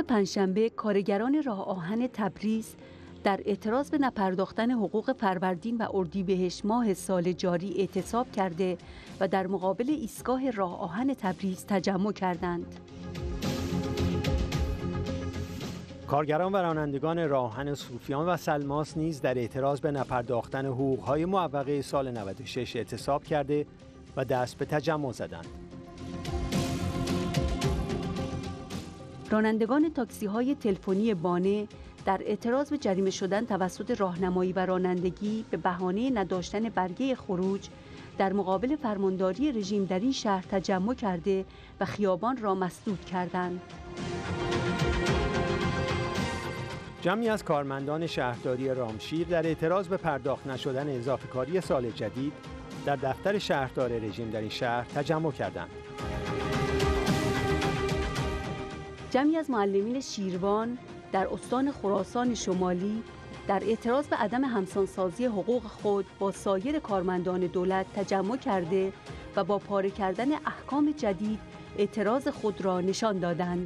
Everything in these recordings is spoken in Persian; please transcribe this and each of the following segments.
پنجشنبه کارگران راه آهن تبریز در اعتراض به نپرداختن حقوق فروردین و اردیبهشت ماه سال جاری اعتصاب کرده و در مقابل ایستگاه راه آهن تبریز تجمع کردند. کارگران و رانندگان راه آهن صوفیان و سلماس نیز در اعتراض به نپرداختن حقوق‌های معوقه سال 96 اعتصاب کرده و دست به تجمع زدند. رانندگان تاکسی‌های تلفنی بانه در اعتراض به جریمه شدن توسط راهنمایی و رانندگی به بهانه نداشتن برگه خروج در مقابل فرمانداری رژیم در این شهر تجمع کرده و خیابان را مسدود کردند. جمعی از کارمندان شهرداری رامشیر در اعتراض به پرداخت نشدن اضافه کاری سال جدید در دفتر شهردار رژیم در این شهر تجمع کردند. جمعی از معلمین شیروان در استان خراسان شمالی در اعتراض به عدم همسانسازی حقوق خود با سایر کارمندان دولت تجمع کرده و با پاره کردن احکام جدید اعتراض خود را نشان دادند.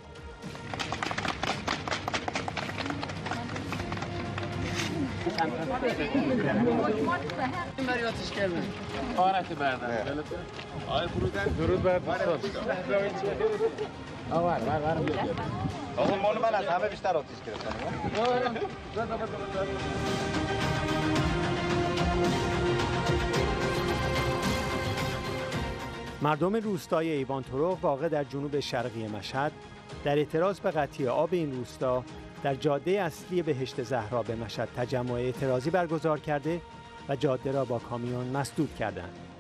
مردم روستای ایوان طرق واقع در جنوب شرقی مشهد در اعتراض به قطعی آب این روستا در جاده اصلی بهشت زهرا به مشهد تجمع اعتراضی برگزار کرده و جاده را با کامیون مسدود کردند.